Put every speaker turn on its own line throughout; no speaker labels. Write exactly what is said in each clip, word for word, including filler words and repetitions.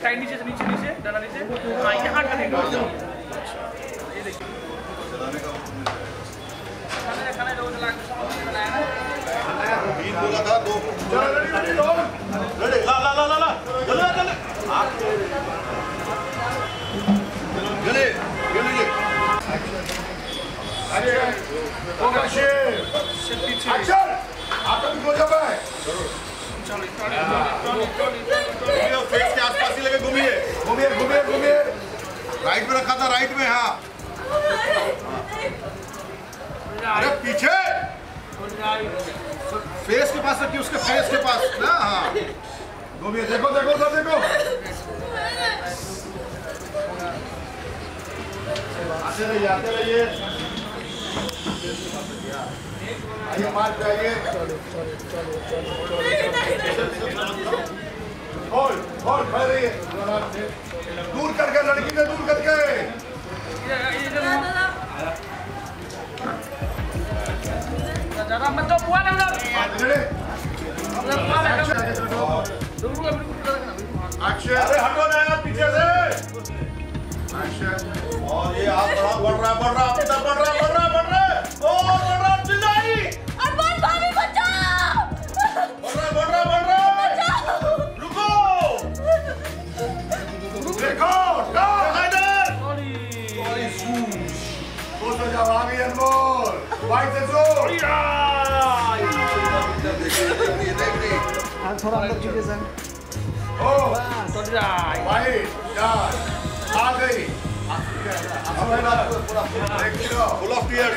Side नीचे से नीचे नीचे डाला नीचे। हाँ यहाँ करेंगे। ये देखिए। खाना खाना लोग चला के बनाया ना।
तीन बोला था दो। चलो रेडी रेडी लोग। रेडी ला ला ला ला ला। चलो चलो। चले चलो ये। अरे वो कैसे? एक्शन। आप लोग को जब है।
चलो चलो
फेस के आसपास ही लगे घूमिए घूमिए घूमिए घूमिए राइट में रखा था राइट में हाँ अरे पीछे फेस के पास रखिए उसके फेस के पास ना हाँ घूमिए देखो देखो सर देखो आते रहिए आते रहिए आइए मार जाइए होल्ड होल्ड खड़े रहिए दूर करके लड़की से दूर करके
ज़्यादा मत तो बुआ ले उधर
एक्शन अरे हटो ना यार पीछे से एक्शन और ये आप बढ़ा बढ़ रहा बढ़ रहा बढ़ रहा बढ़ रहा बढ़ रहा बढ़ रहा ओ बढ़ रहा चिल्लाई
अरमान भाभी बचाओ
बढ़ रहा बढ़ रहा बढ़ रहा रुको देखो इधर सॉरी सॉरी सूश तो तो जाओ आगे अनमोल वाइट से जो ये देख नहीं
हां थोड़ा अंदर कीजिए सर
ओ
सॉरी
वाइट यार आ गई पूरा फुल ऑफ टीयर्स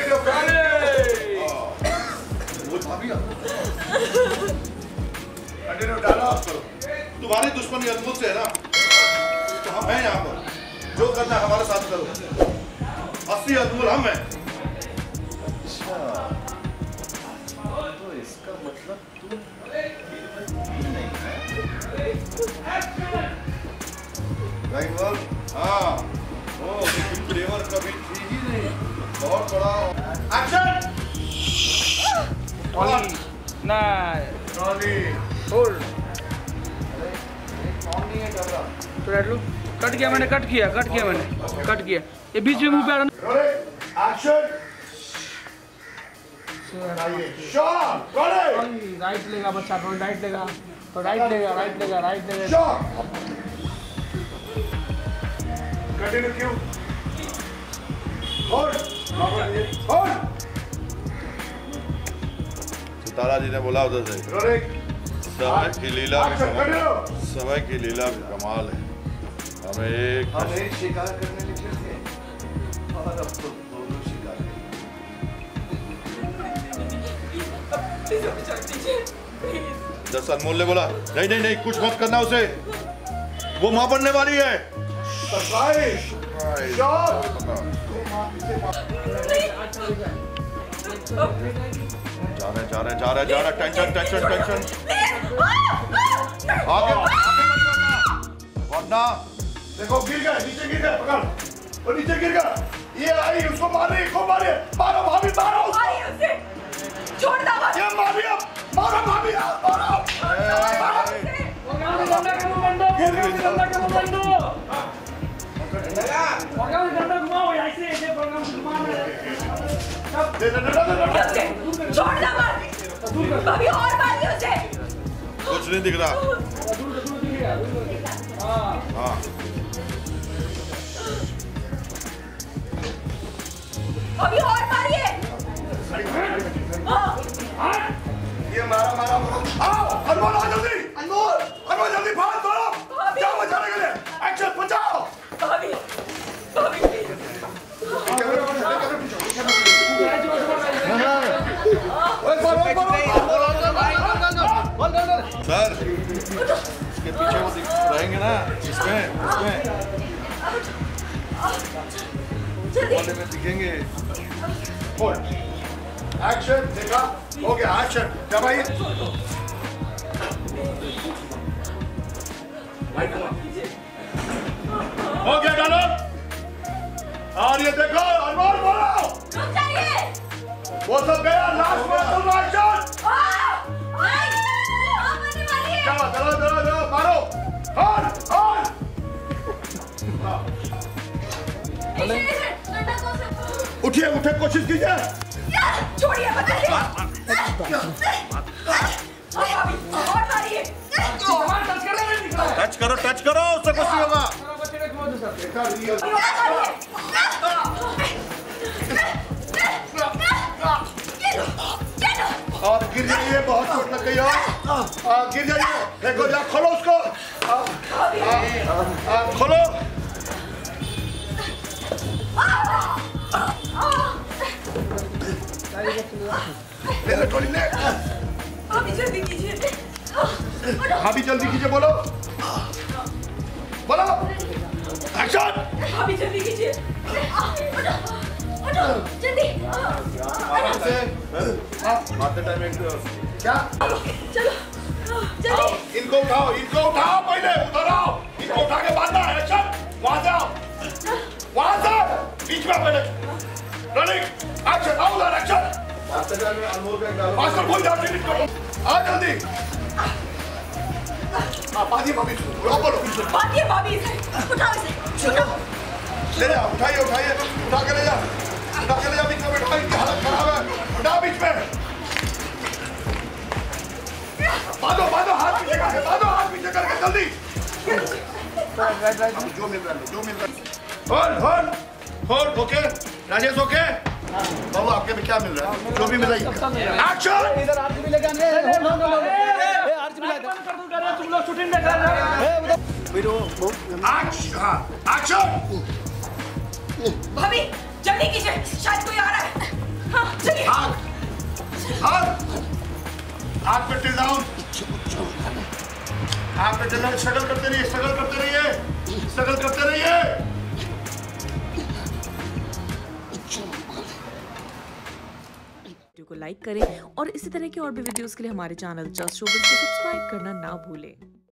वो भाभी कंटिन्यू डायलॉग करो तुम्हारी दुश्मनी अद्भुत से है ना तो हम हैं यहाँ पर जो करना है हमारे साथ करो असली अद्भुत हम हैं
अच्छा तो इसका मतलब तू नहीं है
राइट वेल हाँ ओ फ्लेवर कभी थी ही नहीं बहुत बड़ा एक्शन
ट्रॉली ना
ट्रॉली
होल्ड
कौन नहीं है डबरा
तो रेड लो कट किया मैंने कट किया कट किया मैंने कट किया ये बीच में मुंह पे आ रहा
एक्शन शॉट रोलिंग
राइट लेगा बच्चा थोड़ा राइट लेगा तो राइट लेगा राइट लेगा राइट लेगा
shot continue cue hold hold
Sitara ji ने बोला उधर से
रोलिंग
समय की लीला भी
एक्शन
कमाल
कंटिन्यू
समय की लीला भी कमाल है हमें एक
हम एक शिकार करने निकले थे और अब तो दोनों शिकार
दस अनमोल ने बोला नहीं नहीं नहीं कुछ मत करना उसे वो मां बनने वाली है
सरप्राइज शॉट
जा रहे जा रहे जा रहे जा रहे टेंशन टेंशन टेंशन आगे वरना
देखो गिर गया नीचे गिर गया पकड़ वो नीचे गिर गया ये आई उसको मारे इसको मारे मारो भाभी मारो उसको
छोड़ दो
ये मारिए मारो भाभी मारो गिर गया
गंदा का बंदो प्रोग्राम गंदा घुमाओ ऐसे ऐसे प्रोग्राम घुमा
दे दे दे दे
छोड़ दो भाभी और मारिए उसे
कुछ नहीं दिख रहा हाँ
अभी और मारिए
ये मारा मारा आओ अनमोल आ जल्दी अनमोल अनमोल जल्दी भाग दौड़ो जाओ बचाने के लिए एक्शन बचाओ
भाभी भाभी
सर इसके पीछे वो रहेंगे ना इसमें इसमें वाले में दिखेंगे
एक्शन देखा हो गया एक्शन क्या भाई हो गया डालो और ये देखो अनमोल बोलो
रुक जाइए
वो सब गया लास्ट में तुम एक्शन चलो चलो चलो चलो मारो और और उठिए उठे कोशिश कीजिए।
छोड़िए बताइए। और मारिए।
टच करो टच करो उससे कुछ नहीं होगा।
और गिर जाइए, बहुत चोट लग गई हो। गिर जाइए, देखो जा, खोलो उसको। खोलो। ले ले ट्रॉली ले।
अभी जल्दी कीजिए।
हाँ भी जल्दी कीजिए, बोलो बोलो। एक्शन।
अभी जल्दी कीजिए। जल्दी।
मारते टाइम एक क्या?
चलो जल्दी।
इनको उठाओ, इनको उठाओ, पहले उधर आओ, इनको उठा के बांधना है। एक्शन। वहां से आओ, वहां से बीच में पहले रनिंग एक्शन। आओ उधर एक्शन। मास्टर कोई ध्यान नहीं करो। आ जल्दी। आप बांधिए भाभी, बोलो बोलो।
बांधिए भाभी इसे। उठाओ इसे। उठाओ।
ले जाओ, उठाइए उठाइए, उठा के ले जाओ, उठा के ले जाओ। बीच में बैठो, इनकी हालत खराब है। उठा बीच में। बांधो बांधो, हाथ पीछे करके बांधो, हाथ पीछे करके जल्दी। जो मिल रहा है जो मिल रहा है। Hold hold hold. Okay Rajesh, okay बाबू, आपके में क्या मिल रहा है? जो भी मिला एक्शन।
इधर आरती भी लेके आने। नो नो नो ए आरती भी लेके कर दो, कर रहे तुम लोग शूटिंग देख रहे हो। Video
action action.
भाभी जल्दी कीजिए, शायद कोई आ रहा है। हाँ चलिए।
हाथ हाथ हाथ पे टिल डाउन। हाथ पे टिल डाउन। स्ट्रगल करते रहिए, स्ट्रगल करते रहिए, स्ट्रगल करते रहिए।
वीडियो को लाइक करें और इसी तरह के और भी वीडियोस के लिए हमारे चैनल जस्ट शोबिज़ को सब्सक्राइब करना ना भूलें।